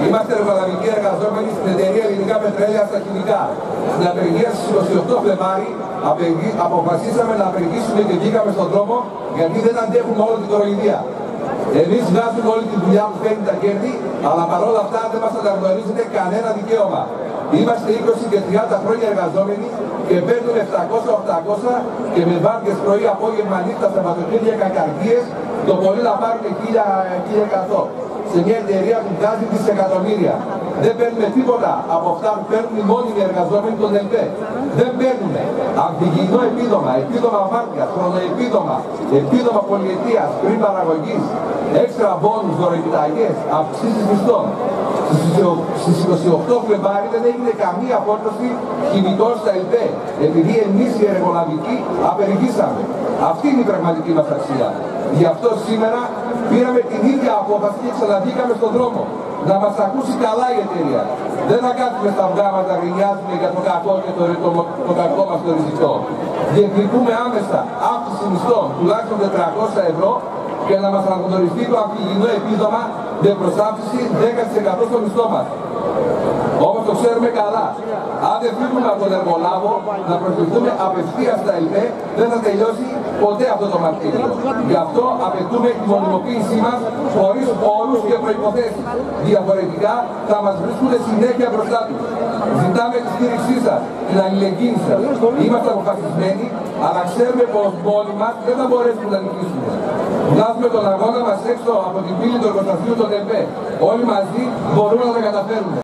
Είμαστε εργοδοτικοί εργαζόμενοι στην εταιρεία Ελληνικά Πετρέλαια στα Χημικά. Στην απεργία στις 28 Φλεβάρι αποφασίσαμε να απεργήσουμε και βγήκαμε στον δρόμο γιατί δεν αντέχουμε όλη την κοροϊδία. Εμείς βγάζουμε όλη τη δουλειά που φέρνει τα κέρδη, αλλά παρόλα αυτά δεν μας αναγνωρίζεται κανένα δικαίωμα. Είμαστε 20 και 30 χρόνια εργαζόμενοι και παίρνουμε 700-800 και με βάρδιες πρωί, απόγευμα, νύχτα, Σαββατοκύριακα, καρδίες, το πολύ να πάρουν 1.100 σε μια εταιρεία που βγάζει δισεκατομμύρια. Δεν παίρνουμε τίποτα από αυτά που παίρνουν οι μόνιμοι εργαζόμενοι των ΕΛΠΕ. Δεν παίρνουμε αντιγυηνό επίδομα, επίδομα βάρδιας, χρονοεπίδομα, επίδομα πολυετίας, πριν παραγωγής, έξτρα μπόνους, δωρεπιταγές, αυξήσεις μισθών. Στις 28 Φλεβάρι δεν έγινε καμία απόρρωση χημικών στα ΕΛΠΕ, επειδή εμείς οι εργολαβικοί απεργήσαμε. Αυτή είναι η πραγματική μας αξία. Γι' αυτό σήμερα πήραμε την ίδια απόφαση και ξαναβγήκαμε στον δρόμο. Να μας ακούσει καλά η εταιρεία. Δεν θα κάτσουμε στα αυγά μας να γρινιάζουμε για το κακό και το κακό μας το ριζικό. Διεκδικούμε άμεσα αύξηση μισθών τουλάχιστον 400 ευρώ και να μας αναγνωριστεί το αμφιγεινό επίδομα με προσάυξηση 10% στο μισθό μας. Όπως το ξέρουμε καλά, αν δεν φύγουμε από τον εργολάβο να προσφυγούμε απευθείας στα ΕΛΠΕ, δεν θα τελειώσει ποτέ αυτό το μαρτύριο. Γι' αυτό απαιτούμε τη μονιμοποίησή μας χωρίς όρους και προϋποθέσεις. Διαφορετικά θα μας βρίσκουν συνέχεια μπροστά τους. Ζητάμε τη στήριξή σας, την αλληλεγγύη σας. Είμαστε αποφασισμένοι, αλλά ξέρουμε πως μόνοι μας δεν θα μπορέσουμε να νικήσουμε. Βγάζουμε τον αγώνα μας έξω από την πύλη του εργοστασίου των ΕΛΠΕ. Όλοι μαζί μπορούμε να τα καταφέρουμε.